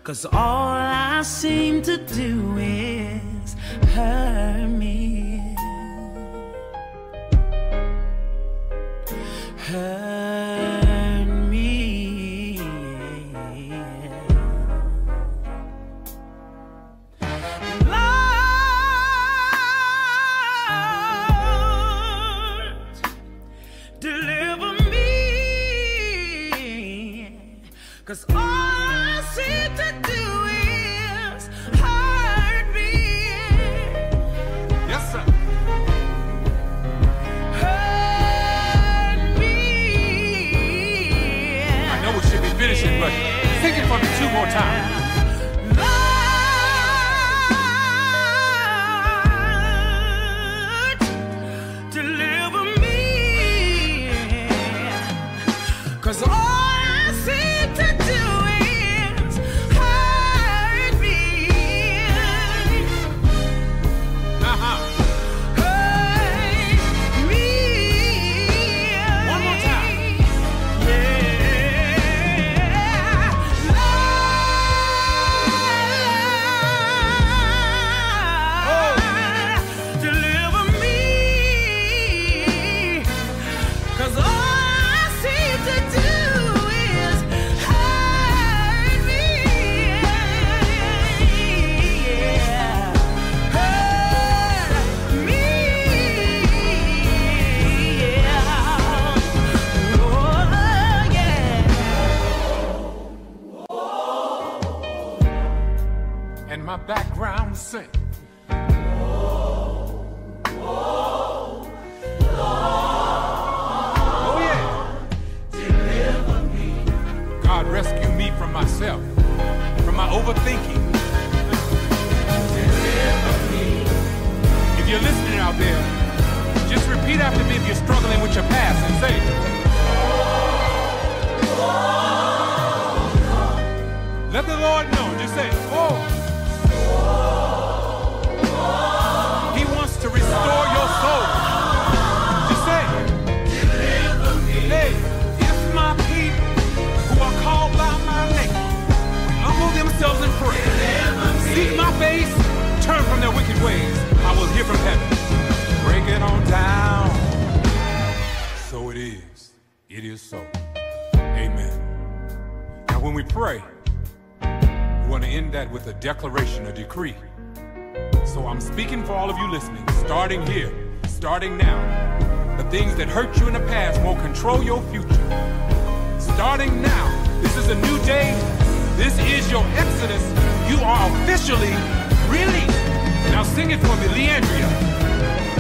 'cause all I seem to do is hurt me. Hurt me. Lord, deliver me, 'cause all I seem to do is hurt me. Yes, sir. Hurt me. I know we should be finishing, but sing it for me 2 more times. Lord, deliver me, 'cause all I seem to do is hurt me. Uh-huh. Hurt me. One more time. Yeah. Lord, deliver me, 'cause all I seem to do is hurt me. Yeah. Hurt me. Yeah. Oh, yeah. And my background sing. Oh yeah. Deliver me. God, rescue me from myself, from my overthinking. Deliver me. If you're listening out there, just repeat after me if you're struggling with your past and say, let the Lord know. Just say, oh. He wants to restore your soul. Just say, deliver me. Hey, if my people who are called by my name humble themselves and pray, seek my face, turn from their wicked ways, I will hear from heaven. Break it on down. So it is. It is so. Amen. Now when we pray, we want to end that with a declaration, a decree. So I'm speaking for all of you listening, starting here, starting now. The things that hurt you in the past won't control your future. Starting now, this is a new day. This is your exodus. You are officially released. Now sing it for me, Leandria.